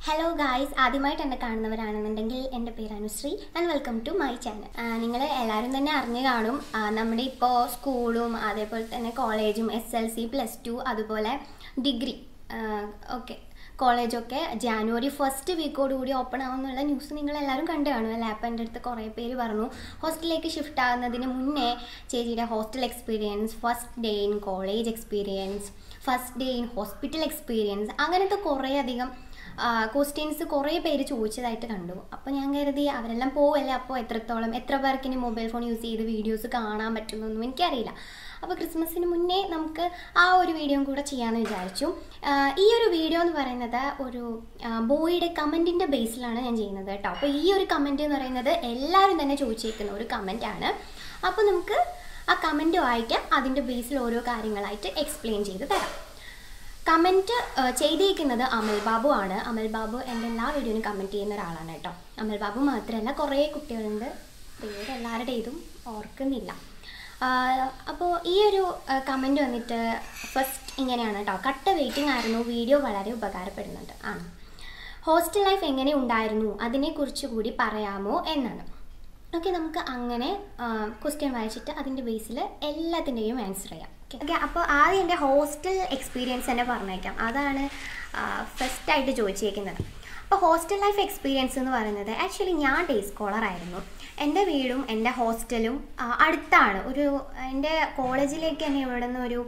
Hello guys, ആദ്യമായിട്ട് എന്നെ കാണുന്നവരാണെന്നുണ്ടെങ്കിൽ എൻ്റെ പേര് Anushree and welcome to my channel. നിങ്ങൾ എല്ലാവരും തന്നെ അറിഞ്ഞു കാണും, നമ്മുടെ ഇപ്പോൾ സ്കൂളും അതേപോലെ തന്നെ കോളേജും SLC +2 അതുപോലെ ഡിഗ്രി ഓക്കെ കോളേജൊക്കെ ജാനുവരി 1st വീക്കോടുകൂടി ഓപ്പൺ ആവുമെന്നുള്ള ന്യൂസ് നിങ്ങളെല്ലാവരും കണ്ടു കാണുമല്ലേ. അപ്പോൾ എൻ്റെ അടുത്ത് കുറേ പേര് പറഞ്ഞു ഹോസ്റ്റലിലേക്ക് ഷിഫ്റ്റ് ആകുന്നതിന് മുന്നേ ചേച്ചിയുടെ hostel experience, first day in college experience, first day in hospital experience, അങ്ങനത്തെ കുറേ അധികം ക്വസ്റ്റ്യൻസ് കുറേ പേര് ചോദിച്ചതായിട്ട് കണ്ടു. അപ്പോൾ ഞാൻ കരുതി അവരെല്ലാം പോവല്ലേ, അപ്പോൾ എത്ര പേർക്ക് ഇനി മൊബൈൽ ഫോൺ യൂസ് ചെയ്ത് വീഡിയോസ് കാണാൻ പറ്റുന്നൊന്നും എനിക്കറിയില്ല. അപ്പോൾ ക്രിസ്മസിന് മുന്നേ നമുക്ക് ആ ഒരു വീഡിയോയും കൂടെ ചെയ്യാമെന്ന് വിചാരിച്ചു. ഈ ഒരു വീഡിയോ എന്ന് പറയുന്നത് ഒരു ബോയുടെ കമൻറ്റിൻ്റെ ബേസിലാണ് ഞാൻ ചെയ്യുന്നത് കേട്ടോ. അപ്പോൾ ഈ ഒരു കമൻറ്റ് എന്ന് പറയുന്നത് എല്ലാവരും തന്നെ ചോദിച്ചേക്കുന്ന ഒരു കമൻറ്റാണ്. അപ്പോൾ നമുക്ക് ആ കമൻറ്റ് വായിക്കാം, അതിൻ്റെ ബേസിൽ ഓരോ കാര്യങ്ങളായിട്ട് എക്സ്പ്ലെയിൻ ചെയ്ത് തരാം. കമൻറ്റ് ചെയ്തേക്കുന്നത് അമൽ ബാബു ആണ്. അമൽ ബാബു എൻ്റെ എല്ലാ വീഡിയോയിലും കമൻറ്റ് ചെയ്യുന്ന ഒരാളാണ് കേട്ടോ. അമൽ ബാബു മാത്രമല്ല, കുറേ കുട്ടികളുണ്ട്, പേരെല്ലാവരുടേതും ഓർക്കുന്നില്ല. അപ്പോൾ ഈ ഒരു കമൻറ്റ് വന്നിട്ട് ഫസ്റ്റ് ഇങ്ങനെയാണ് കേട്ടോ. കട്ട വെയിറ്റിംഗ് ആയിരുന്നു, വീഡിയോ വളരെ ഉപകാരപ്പെടുന്നുണ്ട് ആണ്. ഹോസ്റ്റൽ ലൈഫ് എങ്ങനെ ഉണ്ടായിരുന്നു അതിനെക്കുറിച്ച് കൂടി പറയാമോ എന്നാണ്. ഓക്കെ, നമുക്ക് അങ്ങനെ ക്വസ്റ്റ്യൻ വായിച്ചിട്ട് അതിൻ്റെ ബേസിൽ എല്ലാത്തിൻ്റെയും ആൻസർ ചെയ്യാം. ഓക്കെ, അപ്പോൾ ആദ്യം എൻ്റെ ഹോസ്റ്റൽ എക്സ്പീരിയൻസ് തന്നെ പറഞ്ഞേക്കാം. അതാണ് ഫസ്റ്റായിട്ട് ചോദിച്ചേക്കുന്നത്. അപ്പോൾ ഹോസ്റ്റൽ ലൈഫ് എക്സ്പീരിയൻസ് എന്ന് പറയുന്നത്, ആക്ച്വലി ഞാൻ ഡേ സ്കോളർ ആയിരുന്നു. എൻ്റെ വീടും എൻ്റെ ഹോസ്റ്റലും അടുത്താണ്. എൻ്റെ കോളേജിലേക്ക് തന്നെ ഇവിടെ നിന്ന് ഒരു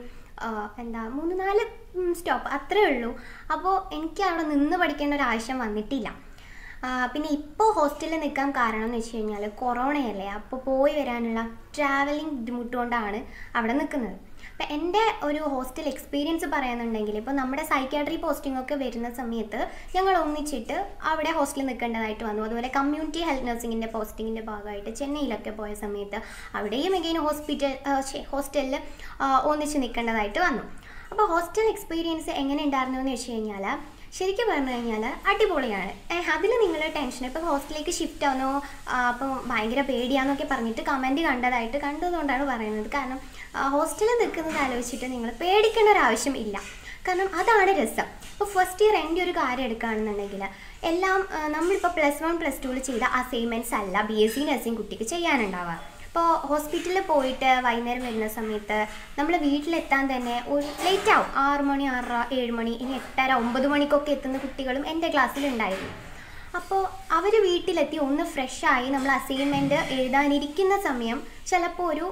3-4 സ്റ്റോപ്പ് അത്രേ ഉള്ളൂ. അപ്പോൾ എനിക്ക് അവിടെ നിന്ന് പഠിക്കേണ്ട ഒരു ആവശ്യം വന്നിട്ടില്ല. പിന്നെ ഇപ്പോൾ ഹോസ്റ്റലിൽ നിൽക്കാൻ കാരണം എന്ന് വെച്ച് കഴിഞ്ഞാൽ കൊറോണയല്ലേ, അപ്പോൾ പോയി വരാനുള്ള ട്രാവലിംഗ് ബുദ്ധിമുട്ടുകൊണ്ടാണ് അവിടെ നിൽക്കുന്നത്. അപ്പം എൻ്റെ ഒരു ഹോസ്റ്റൽ എക്സ്പീരിയൻസ് പറയുന്നുണ്ടെങ്കിൽ, ഇപ്പോൾ നമ്മുടെ സൈക്യാട്രി പോസ്റ്റിംഗ് ഒക്കെ വരുന്ന സമയത്ത് ഞങ്ങൾ ഒന്നിച്ചിട്ട് അവിടെ ഹോസ്റ്റലിൽ നിൽക്കേണ്ടതായിട്ട് വന്നു. അതുപോലെ കമ്മ്യൂണിറ്റി ഹെൽത്ത് നഴ്സിങ്ങിൻ്റെ പോസ്റ്റിങ്ങിൻ്റെ ഭാഗമായിട്ട് ചെന്നൈയിലൊക്കെ പോയ സമയത്ത് അവിടെയും എഗെയിൻ ഹോസ്റ്റലിൽ ഒന്നിച്ച് നിൽക്കേണ്ടതായിട്ട് വന്നു. അപ്പോൾ ഹോസ്റ്റൽ എക്സ്പീരിയൻസ് എങ്ങനെ ഉണ്ടായിരുന്നു എന്ന് വെച്ച് കഴിഞ്ഞാൽ, ശരിക്കും പറഞ്ഞു കഴിഞ്ഞാൽ അടിപൊളിയാണ്. അതിൽ നിങ്ങൾ ടെൻഷൻ, ഇപ്പോൾ ഹോസ്റ്റലിലേക്ക് ഷിഫ്റ്റ് ആവുന്നോ അപ്പോൾ ഭയങ്കര പേടിയാന്നൊക്കെ പറഞ്ഞിട്ട് കമൻറ്റ് കണ്ടതുകൊണ്ടാണ് പറയുന്നത്. കാരണം ഹോസ്റ്റലിൽ നിൽക്കുന്നത് ആലോചിച്ചിട്ട് നിങ്ങൾ പേടിക്കേണ്ട ഒരു ആവശ്യം ഇല്ല. കാരണം അതാണ് രസം. ഇപ്പോൾ ഫസ്റ്റ് ഇയർ എൻ്റെ ഒരു കാര്യം എടുക്കുകയാണെന്നുണ്ടെങ്കിൽ എല്ലാം നമ്മളിപ്പോൾ +1 +2 ചെയ്ത അസൈൻമെൻറ്റ്സ് അല്ല BSc നഴ്സിംഗ് കുട്ടിക്ക് ചെയ്യാനുണ്ടാവുക. ഇപ്പോൾ ഹോസ്പിറ്റലിൽ പോയിട്ട് വൈകുന്നേരം വരുന്ന സമയത്ത് നമ്മൾ വീട്ടിലെത്താൻ തന്നെ ഒരു ലേറ്റ് ആവും. 6 മണി 6:30 7 മണി, ഇനി 8:30 9 മണിക്കൊക്കെ എത്തുന്ന കുട്ടികളും എൻ്റെ ക്ലാസ്സിലുണ്ടായിരുന്നു. അപ്പോൾ അവർ വീട്ടിലെത്തി ഒന്ന് ഫ്രഷായി നമ്മൾ അസൈൻമെൻറ്റ് എഴുതാനിരിക്കുന്ന സമയം ചിലപ്പോൾ ഒരു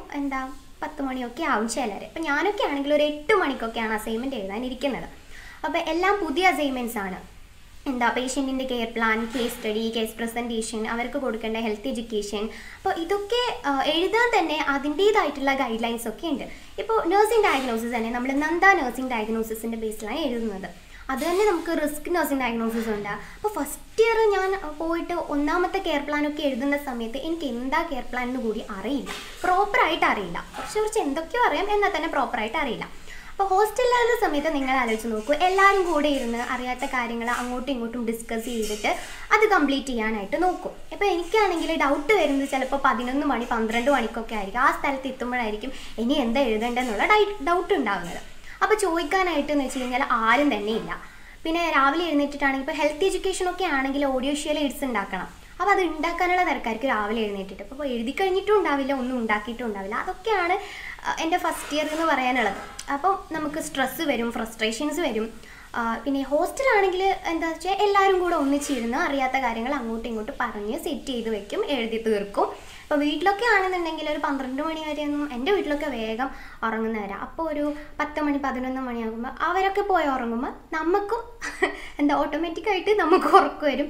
10 മണിയൊക്കെ ആവും ചിലർ. അപ്പോൾ ഞാനൊക്കെ ആണെങ്കിൽ ഒരു 8 മണിക്കൊക്കെയാണ് അസൈൻമെൻറ്റ് എഴുതാനിരിക്കുന്നത്. അപ്പോൾ എല്ലാം പുതിയ അസൈൻമെൻറ്റ്സ് ആണ്. പേഷ്യൻറ്റിൻ്റെ care plan, case study, case presentation, അവർക്ക് കൊടുക്കേണ്ട ഹെൽത്ത് എഡ്യൂക്കേഷൻ. അപ്പോൾ ഇതൊക്കെ എഴുതാൻ തന്നെ അതിൻ്റേതായിട്ടുള്ള ഗൈഡ് ലൈൻസ് ഒക്കെ ഉണ്ട്. ഇപ്പോൾ നഴ്സിംഗ് ഡയഗ്നോസിസ് തന്നെ നമ്മൾ നന്ദ നഴ്സിംഗ് ഡയഗ്നോസിസിൻ്റെ ബേസിലാണ് എഴുതുന്നത്. അത് തന്നെ നമുക്ക് റിസ്ക് നഴ്സിംഗ് ഡയഗ്നോസിസ് ഉണ്ട്. അപ്പോൾ ഫസ്റ്റ് ഇയർ ഞാൻ പോയിട്ട് ഒന്നാമത്തെ കെയർ പ്ലാനൊക്കെ എഴുതുന്ന സമയത്ത് എനിക്ക് എന്താ കെയർ പ്ലാൻ എന്ന് കൂടി അറിയില്ല, പ്രോപ്പറായിട്ട് അറിയില്ല. കുറച്ച് എന്തൊക്കെയോ അറിയാം, എന്നാൽ തന്നെ പ്രോപ്പറായിട്ട് അറിയില്ല. അപ്പോൾ ഹോസ്റ്റലിലാകുന്ന സമയത്ത് നിങ്ങൾ ആലോചിച്ച് നോക്കൂ, എല്ലാവരും കൂടെ ഇരുന്ന് അറിയാത്ത കാര്യങ്ങൾ അങ്ങോട്ടും ഇങ്ങോട്ടും ഡിസ്കസ് ചെയ്തിട്ട് അത് കംപ്ലീറ്റ് ചെയ്യാനായിട്ട് നോക്കും. ഇപ്പോൾ എനിക്കാണെങ്കിൽ ഡൗട്ട് വരുന്നത് ചിലപ്പോൾ 11 മണി 12 മണിക്കൊക്കെ ആയിരിക്കും. ആ സ്ഥലത്ത് എത്തുമ്പോഴായിരിക്കും ഇനി എന്താ എഴുതേണ്ടതെന്നുള്ള ഡൗട്ട് ഉണ്ടാകുന്നത്. അപ്പോൾ ചോദിക്കാനായിട്ട് എന്ന് വെച്ച് കഴിഞ്ഞാൽ ആരും തന്നെ ഇല്ല. പിന്നെ രാവിലെ എഴുന്നേറ്റിട്ടാണെങ്കിൽ ഇപ്പോൾ ഹെൽത്ത് എഡ്യൂക്കേഷനൊക്കെ ആണെങ്കിൽ ഓഡിയോഷ്യൽ എയ്ഡ്സ് ഉണ്ടാക്കണം. അപ്പോൾ അത് ഉണ്ടാക്കാനുള്ള തിരക്കാർക്ക് രാവിലെ എഴുന്നേറ്റിട്ട് അപ്പോൾ എഴുതി കഴിഞ്ഞിട്ടും ഉണ്ടാവില്ല, ഒന്നും ഉണ്ടാക്കിയിട്ടും ഉണ്ടാവില്ല. അതൊക്കെയാണ് എൻ്റെ ഫസ്റ്റ് ഇയർ എന്ന് പറയാനുള്ളത്. അപ്പം നമുക്ക് സ്ട്രെസ്സ് വരും, ഫ്രസ്ട്രേഷൻസ് വരും. പിന്നെ ഹോസ്റ്റലാണെങ്കിൽ എന്താ വെച്ചാൽ എല്ലാവരും കൂടെ ഒന്നിച്ചിരുന്ന് അറിയാത്ത കാര്യങ്ങൾ അങ്ങോട്ടും ഇങ്ങോട്ടും പറഞ്ഞ് സെറ്റ് ചെയ്ത് വെക്കും, എഴുതി തീർക്കും. ഇപ്പോൾ വീട്ടിലൊക്കെ ആണെന്നുണ്ടെങ്കിൽ ഒരു 12 മണി വരെയൊന്നും, എൻ്റെ വീട്ടിലൊക്കെ വേഗം ഉറങ്ങുന്നവരാണ്. അപ്പോൾ ഒരു 10 മണി 11 മണിയാകുമ്പോൾ അവരൊക്കെ പോയി ഉറങ്ങുമ്പോൾ നമുക്കും ഓട്ടോമാറ്റിക്കായിട്ട് നമുക്ക് ഉറക്കം വരും.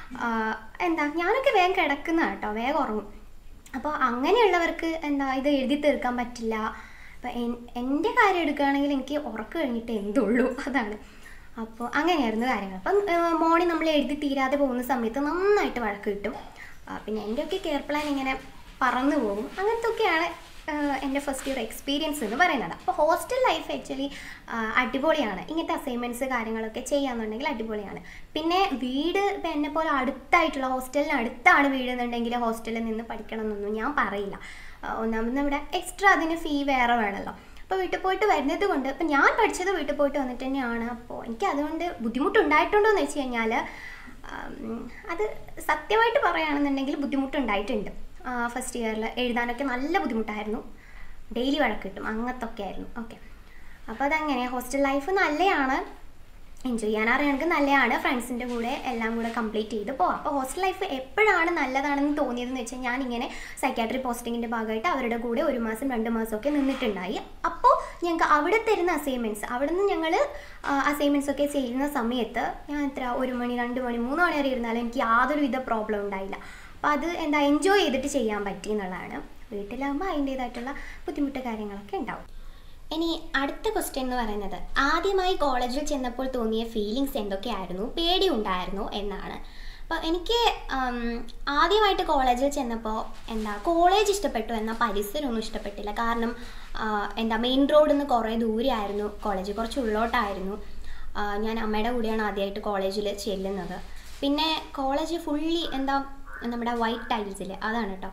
ഞാനൊക്കെ വേഗം കിടക്കുന്ന കേട്ടോ, വേഗം ഉറങ്ങും. അപ്പോൾ അങ്ങനെയുള്ളവർക്ക് ഇത് എഴുതി തീർക്കാൻ പറ്റില്ല. അപ്പോൾ എൻ്റെ കാര്യം എടുക്കുകയാണെങ്കിൽ എനിക്ക് ഉറക്കം കഴിഞ്ഞിട്ട് എന്തുള്ളൂ, അതാണ്. അപ്പോൾ അങ്ങനെയായിരുന്നു കാര്യങ്ങൾ. അപ്പം മോർണിംഗ് നമ്മൾ എഴുതി തീരാതെ പോകുന്ന സമയത്ത് നന്നായിട്ട് വഴക്ക് കിട്ടും. പിന്നെ എൻ്റെയൊക്കെ കെയർ പ്ലാൻ ഇങ്ങനെ പറന്നു പോകും. അങ്ങനത്തെ ഒക്കെയാണ് എൻ്റെ ഫസ്റ്റ് ഇയർ എക്സ്പീരിയൻസ് എന്ന് പറയുന്നത്. അപ്പോൾ ഹോസ്റ്റൽ ലൈഫ് ആക്ച്വലി അടിപൊളിയാണ്. ഇങ്ങനത്തെ അസൈൻമെൻറ്റ്സ് കാര്യങ്ങളൊക്കെ ചെയ്യാമെന്നുണ്ടെങ്കിൽ അടിപൊളിയാണ്. പിന്നെ വീട് ഇപ്പോൾ എന്നെ പോലെ അടുത്തായിട്ടുള്ള ഹോസ്റ്റലിന് അടുത്താണ് വീട് എന്നുണ്ടെങ്കിൽ ഹോസ്റ്റലിൽ നിന്ന് പഠിക്കണം എന്നൊന്നും ഞാൻ പറയില്ല. ഒന്നാമത് ഇവിടെ എക്സ്ട്രാ അതിന് ഫീ വേറെ വേണമല്ലോ. അപ്പോൾ വീട്ടിൽ പോയിട്ട് വരുന്നത് കൊണ്ട്, ഇപ്പം ഞാൻ പഠിച്ചത് വീട്ടിൽ പോയിട്ട് വന്നിട്ട് തന്നെയാണ്. അപ്പോൾ എനിക്ക് അതുകൊണ്ട് ബുദ്ധിമുട്ടുണ്ടായിട്ടുണ്ടോ എന്ന് വെച്ച് കഴിഞ്ഞാൽ അത് സത്യമായിട്ട് പറയുകയാണെന്നുണ്ടെങ്കിൽ ബുദ്ധിമുട്ടുണ്ടായിട്ടുണ്ട്. ഫസ്റ്റ് ഇയറിൽ എഴുതാനൊക്കെ നല്ല ബുദ്ധിമുട്ടായിരുന്നു, ഡെയിലി വഴക്ക് കിട്ടും, അങ്ങനത്തൊക്കെ ആയിരുന്നു. ഓക്കെ, അപ്പോൾ അതങ്ങനെ ഹോസ്റ്റൽ ലൈഫ് നല്ലതാണ്, എൻജോയ് ചെയ്യാൻ അറിയണമെങ്കിൽ നല്ലതാണ്, ഫ്രണ്ട്സിൻ്റെ കൂടെ എല്ലാം കൂടെ കംപ്ലീറ്റ് ചെയ്ത് പോകാം. അപ്പോൾ ഹോസ്റ്റൽ ലൈഫ് എപ്പോഴാണ് നല്ലതാണെന്ന് തോന്നിയതെന്ന് വെച്ചാൽ ഞാനിങ്ങനെ സൈക്കാട്രി പോസ്റ്റിങ്ങിൻ്റെ ഭാഗമായിട്ട് അവരുടെ കൂടെ 1 മാസം 2 മാസമൊക്കെ നിന്നിട്ടുണ്ടായി. അപ്പോൾ ഞങ്ങൾക്ക് അവിടെ തരുന്ന അസൈൻമെൻറ്റ്സ്, അവിടെ നിന്ന് ഞങ്ങൾ അസൈൻമെൻറ്റ്സ് ഒക്കെ ചെയ്യുന്ന സമയത്ത് ഞാൻ 1 മണി 2 മണി 3 മണി വരെ ഇരുന്നാലും എനിക്ക് യാതൊരുവിധ പ്രോബ്ലം ഉണ്ടായില്ല. അപ്പോൾ അത് എൻജോയ് ചെയ്തിട്ട് ചെയ്യാൻ പറ്റി എന്നുള്ളതാണ്. വീട്ടിലാകുമ്പോൾ അതിൻ്റേതായിട്ടുള്ള ബുദ്ധിമുട്ട് കാര്യങ്ങളൊക്കെ ഉണ്ടാവും. ഇനി അടുത്ത ക്വസ്റ്റ്യൻ എന്ന് പറയുന്നത്, ആദ്യമായി കോളേജിൽ ചെന്നപ്പോൾ തോന്നിയ ഫീലിങ്സ് എന്തൊക്കെയായിരുന്നു, പേടി ഉണ്ടായിരുന്നു എന്നാണ്. അപ്പോൾ എനിക്ക് ആദ്യമായിട്ട് കോളേജിൽ ചെന്നപ്പോൾ കോളേജ് ഇഷ്ടപ്പെട്ടു, എന്നാൽ പരിസരമൊന്നും ഇഷ്ടപ്പെട്ടില്ല. കാരണം മെയിൻ റോഡിൽ നിന്ന് കുറേ ദൂരെയായിരുന്നു കോളേജ്, കുറച്ച് ഉള്ളോട്ടായിരുന്നു. ഞാൻ അമ്മയുടെ കൂടെയാണ് ആദ്യമായിട്ട് കോളേജിൽ ചെല്ലുന്നത്. പിന്നെ കോളേജ് ഫുള്ളി നമ്മുടെ വൈറ്റ് ടൈൽസിൽ, അതാണ് കേട്ടോ.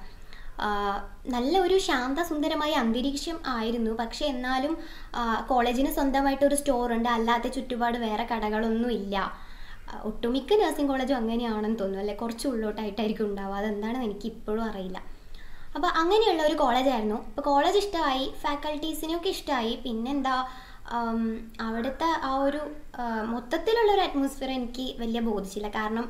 നല്ല ഒരു ശാന്തസുന്ദരമായ അന്തരീക്ഷം ആയിരുന്നു. പക്ഷേ എന്നാലും കോളേജിന് സ്വന്തമായിട്ടൊരു സ്റ്റോറുണ്ട്, അല്ലാത്ത ചുറ്റുപാട് വേറെ കടകളൊന്നും ഇല്ല. ഒട്ടുമിക്ക നഴ്സിംഗ് കോളേജും അങ്ങനെയാണെന്ന് തോന്നുന്നു, അല്ലെ? കുറച്ച് ഉള്ളോട്ടായിട്ടായിരിക്കും ഉണ്ടാവുക, അതെന്താണെന്ന് എനിക്ക് ഇപ്പോഴും അറിയില്ല. അപ്പോൾ അങ്ങനെയുള്ള ഒരു കോളേജായിരുന്നു. അപ്പോൾ കോളേജ് ഇഷ്ടമായി, ഫാക്കൽറ്റീസിനെയൊക്കെ ഇഷ്ടമായി. പിന്നെന്താ, അവിടുത്തെ ആ ഒരു മൊത്തത്തിലുള്ളൊരു അറ്റ്മോസ്ഫിയർ എനിക്ക് വലിയ ബോധിച്ചില്ല. കാരണം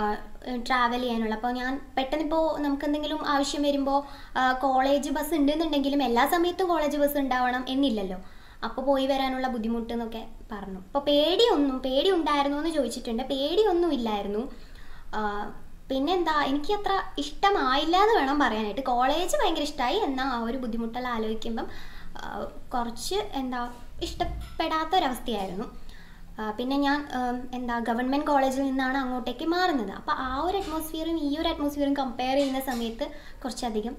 ട്രാവൽ ചെയ്യാനുള്ള, അപ്പോൾ ഞാൻ പെട്ടെന്നിപ്പോൾ നമുക്ക് എന്തെങ്കിലും ആവശ്യം വരുമ്പോൾ കോളേജ് ബസ് ഉണ്ടെന്നുണ്ടെങ്കിലും എല്ലാ സമയത്തും കോളേജ് ബസ് ഉണ്ടാവണം എന്നില്ലല്ലോ. അപ്പോൾ പോയി വരാനുള്ള ബുദ്ധിമുട്ട് എന്നൊക്കെ പറഞ്ഞു. അപ്പോൾ പേടി ഉണ്ടായിരുന്നോ എന്ന് ചോദിച്ചിട്ടുണ്ട്. പേടിയൊന്നും ഇല്ലായിരുന്നു. പിന്നെന്താ, എനിക്ക് അത്ര ഇഷ്ടമായില്ല എന്ന് വേണം പറയാനായിട്ട്. കോളേജ് ഭയങ്കര ഇഷ്ടമായി, എന്നാൽ ആ ഒരു ബുദ്ധിമുട്ടെല്ലാം ആലോചിക്കുമ്പം കുറച്ച് ഇഷ്ടപ്പെടാത്തൊരവസ്ഥയായിരുന്നു. പിന്നെ ഞാൻ ഗവൺമെൻറ് കോളേജിൽ നിന്നാണ് അങ്ങോട്ടേക്ക് മാറുന്നത്. അപ്പോൾ ആ ഒരു അറ്റ്മോസ്ഫിയറും ഈ ഒരു അറ്റ്മോസ്ഫിയറും കമ്പയർ ചെയ്യുന്ന സമയത്ത് കുറച്ചധികം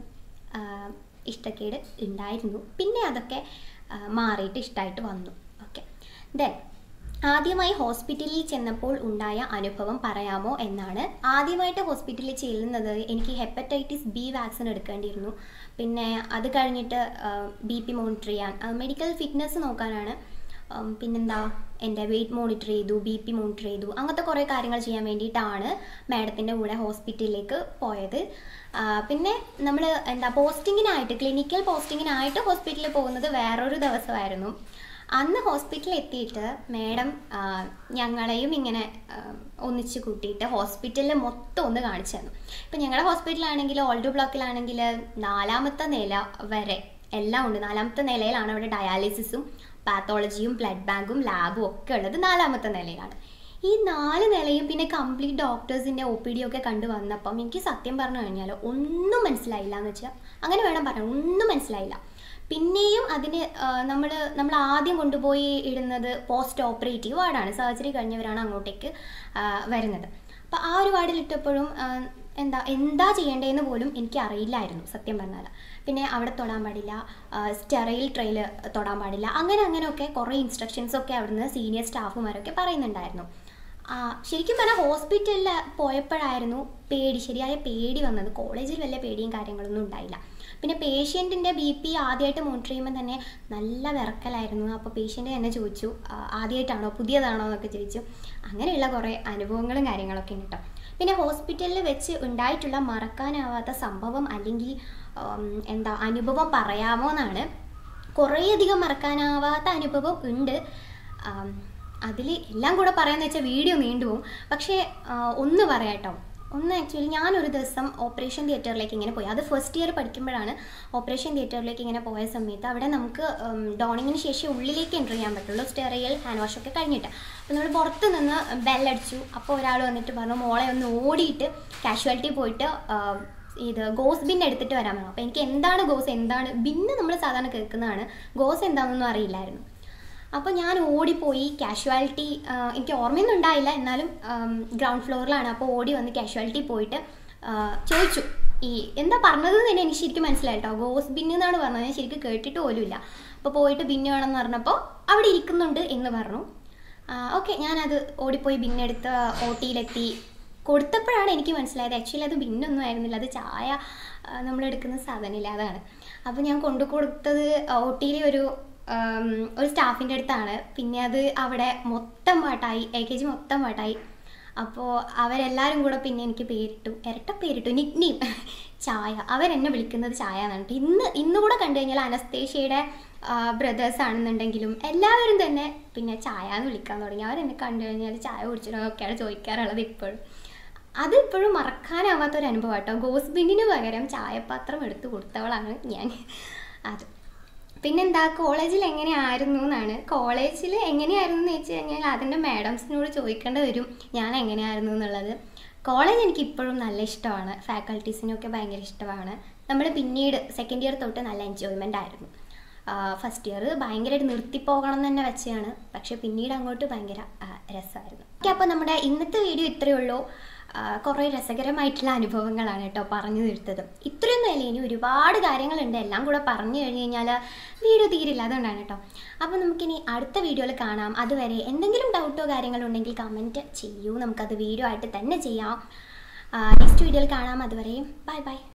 ഇഷ്ടക്കേട് ഉണ്ടായിരുന്നു. പിന്നെ അതൊക്കെ മാറിയിട്ട് ഇഷ്ടമായിട്ട് വന്നു. ഓക്കെ, ദെൻ ആദ്യമായി ഹോസ്പിറ്റലിൽ ചെന്നപ്പോൾ ഉണ്ടായ അനുഭവം പറയാമോ എന്നാണ്. ആദ്യമായിട്ട് ഹോസ്പിറ്റലിൽ ചെല്ലുന്നത് എനിക്ക് ഹെപ്പറ്റൈറ്റിസ് ബി വാക്സിൻ എടുക്കേണ്ടിയിരുന്നു. പിന്നെ അത് കഴിഞ്ഞിട്ട് BP മോണിറ്റർ ചെയ്യാൻ, മെഡിക്കൽ ഫിറ്റ്നസ് നോക്കാനാണ്. പിന്നെന്താ, എൻ്റെ വെയിറ്റ് മോണിറ്റർ ചെയ്തു, BP മോണിറ്റർ ചെയ്തു, അങ്ങനത്തെ കുറേ കാര്യങ്ങൾ ചെയ്യാൻ വേണ്ടിയിട്ടാണ് മാഡത്തിൻ്റെ കൂടെ ഹോസ്പിറ്റലിലേക്ക് പോയത്. പിന്നെ നമ്മൾ പോസ്റ്റിങ്ങിനായിട്ട്, ക്ലിനിക്കൽ പോസ്റ്റിങ്ങിനായിട്ട് ഹോസ്പിറ്റലിൽ പോകുന്നത് വേറൊരു ദിവസമായിരുന്നു. അന്ന് ഹോസ്പിറ്റലിൽ എത്തിയിട്ട് മാഡം ഞങ്ങളെയും ഇങ്ങനെ ഒന്നിച്ച് കൂട്ടിയിട്ട് ഹോസ്പിറ്റലിൽ മൊത്തം ഒന്ന് കാണിച്ചു തന്നു. ഇപ്പം ഞങ്ങളുടെ ഹോസ്പിറ്റലാണെങ്കിൽ ഓൾഡ് ബ്ലോക്കിലാണെങ്കിൽ 4ാമത്തെ നില വരെ എല്ലാം ഉണ്ട്. 4ാമത്തെ നിലയിലാണ് അവിടെ ഡയാലിസിസും പാത്തോളജിയും ബ്ലഡ് ബാങ്കും ലാബും ഒക്കെ ഉള്ളത് 4ാമത്തെ നിലയിലാണ്. ഈ 4 നിലയും പിന്നെ കംപ്ലീറ്റ് ഡോക്ടേഴ്സിൻ്റെ OPD ഒക്കെ കണ്ടു വന്നപ്പം എനിക്ക് സത്യം പറഞ്ഞു കഴിഞ്ഞാൽ ഒന്നും മനസ്സിലായില്ല എന്ന് വെച്ചാൽ അങ്ങനെ വേണം പറയാൻ, ഒന്നും മനസ്സിലായില്ല. പിന്നെയും അതിന് നമ്മൾ ആദ്യം കൊണ്ടുപോയി ഇടുന്നത് പോസ്റ്റ് ഓപ്പറേറ്റീവ് വാർഡാണ്. സർജറി കഴിഞ്ഞവരാണ് അങ്ങോട്ടേക്ക് വരുന്നത്. അപ്പോൾ ആ ഒരു വാർഡിലിട്ടപ്പോഴും എന്താ ചെയ്യേണ്ടതെന്ന് പോലും എനിക്ക് അറിയില്ലായിരുന്നു സത്യം പറഞ്ഞാൽ. പിന്നെ അവിടെ തൊടാൻ പാടില്ല, സ്റ്റെറൈൽ ട്രെയിൽ തൊടാൻ പാടില്ല, അങ്ങനെയൊക്കെ കുറേ ഇൻസ്ട്രക്ഷൻസൊക്കെ അവിടുന്ന് സീനിയർ സ്റ്റാഫുമാരൊക്കെ പറയുന്നുണ്ടായിരുന്നു. ശരിക്കും പറഞ്ഞാൽ ഹോസ്പിറ്റലിൽ പോയപ്പോഴായിരുന്നു ശരിയായ പേടി വന്നത്. കോളേജിൽ വലിയ പേടിയും കാര്യങ്ങളൊന്നും ഉണ്ടായില്ല. പിന്നെ പേഷ്യൻറ്റിൻ്റെ BP ആദ്യമായിട്ട് മോണിറ്റർ ചെയ്യുമ്പോൾ തന്നെ നല്ല വിറക്കലായിരുന്നു. അപ്പോൾ പേഷ്യൻ്റ് തന്നെ ചോദിച്ചു, ആദ്യമായിട്ടാണോ പുതിയതാണോ എന്നൊക്കെ ചോദിച്ചു. അങ്ങനെയുള്ള കുറേ അനുഭവങ്ങളും കാര്യങ്ങളൊക്കെ ഉണ്ട് കേട്ടോ. പിന്നെ ഹോസ്പിറ്റലിൽ വെച്ച് ഉണ്ടായിട്ടുള്ള മറക്കാനാവാത്ത സംഭവം അല്ലെങ്കിൽ അനുഭവം പറയാമോ എന്നാണ്. കുറേയധികം മറക്കാനാവാത്ത അനുഭവം ഉണ്ട്. അതിൽ എല്ലാം കൂടെ പറയാമെന്ന് വെച്ചാൽ വീഡിയോ നീണ്ടുപോകും. പക്ഷേ ഒന്ന് പറയാം കേട്ടോ. ആക്ച്വലി ഞാനൊരു ദിവസം ഓപ്പറേഷൻ തിയേറ്ററിലേക്ക് ഇങ്ങനെ പോയി. അത് ഫസ്റ്റ് ഇയർ പഠിക്കുമ്പോഴാണ് ഓപ്പറേഷൻ തിയേറ്ററിലേക്ക് ഇങ്ങനെ പോയ സമയത്ത് അവിടെ നമുക്ക് ഡോണിങ്ങിന് ശേഷം ഉള്ളിലേക്ക് എൻ്റർ ചെയ്യാൻ പറ്റുള്ളൂ, സ്റ്റെറൈൽ ഹാൻഡ് വാഷൊക്കെ കഴിഞ്ഞിട്ട്. അപ്പോൾ നമ്മൾ പുറത്ത് നിന്ന് ബെല്ലടിച്ചു. അപ്പോൾ ഒരാൾ വന്നിട്ട് പറഞ്ഞു മോളെ ഒന്ന് ഓടിയിട്ട് കാഷ്വാലിറ്റി പോയിട്ട് ഇത് ഗോസ് ബിൻ എടുത്തിട്ട് വരാൻ പറഞ്ഞു. അപ്പോൾ എനിക്ക് എന്താണ് ഗോസ്, എന്താണ് ബിന്ന് നമ്മൾ സാധാരണ കേൾക്കുന്നതാണ്, ഗോസ് എന്താണെന്നൊന്നും അറിയില്ലായിരുന്നു. അപ്പോൾ ഞാൻ ഓടിപ്പോയി കാഷ്വാലിറ്റി, എനിക്ക് ഓർമ്മയൊന്നും ഉണ്ടായില്ല, എന്നാലും ഗ്രൗണ്ട് ഫ്ലോറിലാണ്. അപ്പോൾ ഓടി വന്ന് കാഷ്വാലിറ്റി പോയിട്ട് ചോദിച്ചു എന്താ പറഞ്ഞതെന്ന് തന്നെ എനിക്ക് ശരിക്കും മനസ്സിലായി കേട്ടോ. ഗോസ് ബിന്ന് എന്നാണ് പറഞ്ഞത്, ഞാൻ ശരിക്കും കേട്ടിട്ട് പോലുമില്ല. അപ്പോൾ പോയിട്ട് ബിന്ന് വേണമെന്ന് പറഞ്ഞപ്പോൾ അവിടെ ഇരിക്കുന്നുണ്ട് എന്ന് പറഞ്ഞു. ഓക്കെ, ഞാനത് ഓടിപ്പോയി ബിന്നെടുത്ത് OTയിലെത്തി കൊടുത്തപ്പോഴാണ് എനിക്ക് മനസ്സിലായത് ആക്ച്വലി അത് ബിന്നൊന്നും ആയിരുന്നില്ല, അത് ചായ നമ്മളെടുക്കുന്ന സാധനമില്ല, അതാണ്. അപ്പോൾ ഞാൻ കൊണ്ടു കൊടുത്തത് OTയിലെ ഒരു സ്റ്റാഫിൻ്റെ അടുത്താണ്. പിന്നെ അത് അവിടെ മൊത്തം പാട്ടായി, LKG മൊത്തം പാട്ടായി. അപ്പോൾ അവരെല്ലാവരും കൂടെ പിന്നെ എനിക്ക് പേരിട്ടു, ഇരട്ട പേരിട്ടു, നിക് നെയിം ചായ. അവരെന്നെ വിളിക്കുന്നത് ചായ എന്നാണ്. ഇന്ന് കൂടെ കണ്ടു കഴിഞ്ഞാൽ അനസ്തേഷ്യയുടെ ബ്രദേഴ്സ് ആണെന്നുണ്ടെങ്കിലും എല്ലാവരും തന്നെ പിന്നെ ചായ എന്ന് വിളിക്കാൻ തുടങ്ങി. അവരെന്നെ കണ്ടു കഴിഞ്ഞാൽ ചായ കുടിച്ചിട്ടൊക്കെയാണ് ചോദിക്കാറുള്ളത് ഇപ്പോഴും. അതിപ്പോഴും മറക്കാനാവാത്തൊരു അനുഭവം കേട്ടോ. ഗോസ്ബിങ്ങിന് പകരം ചായപാത്രം എടുത്ത് കൊടുത്തവളാണ് ഞാൻ. അത് പിന്നെന്താ, കോളേജിൽ എങ്ങനെയായിരുന്നു എന്നാണ്. കോളേജിൽ എങ്ങനെയായിരുന്നു എന്ന് വെച്ച് കഴിഞ്ഞാൽ അതിൻ്റെ മാഡംസിനോട് ചോദിക്കേണ്ടി വരും ഞാൻ എങ്ങനെയായിരുന്നു എന്നുള്ളത്. കോളേജ് എനിക്ക് ഇപ്പോഴും നല്ല ഇഷ്ടമാണ്. ഫാക്കൽറ്റീസിനൊക്കെ ഭയങ്കര ഇഷ്ടമാണ്. നമ്മൾ പിന്നീട് സെക്കൻഡ് ഇയർ തൊട്ട് നല്ല എൻജോയ്മെൻ്റ് ആയിരുന്നു. ഫസ്റ്റ് ഇയർ ഭയങ്കരമായിട്ട് നിർത്തിപ്പോകണം എന്ന് തന്നെ വെച്ചാണ്, പക്ഷെ പിന്നീട് അങ്ങോട്ട് ഭയങ്കര രസമായിരുന്നു. ഓക്കെ, അപ്പോൾ നമ്മുടെ ഇന്നത്തെ വീഡിയോ ഇത്രയേ ഉള്ളൂ. കുറേ രസകരമായിട്ടുള്ള അനുഭവങ്ങളാണ് കേട്ടോ പറഞ്ഞു തീർത്തത്. ഇത്രയൊന്നും അല്ല, ഇനി ഒരുപാട് കാര്യങ്ങളുണ്ട്. എല്ലാം കൂടെ പറഞ്ഞു കഴിഞ്ഞ് കഴിഞ്ഞാൽ വീഡിയോ തീരില്ല, അതുകൊണ്ടാണ് കേട്ടോ. അപ്പോൾ നമുക്കിനി അടുത്ത വീഡിയോയിൽ കാണാം. അതുവരെ എന്തെങ്കിലും ഡൗട്ടോ കാര്യങ്ങളോ ഉണ്ടെങ്കിൽ കമൻറ്റ് ചെയ്യൂ, നമുക്കത് വീഡിയോ ആയിട്ട് തന്നെ ചെയ്യാം. നെക്സ്റ്റ് വീഡിയോയിൽ കാണാം. അതുവരെയും ബൈ ബൈ.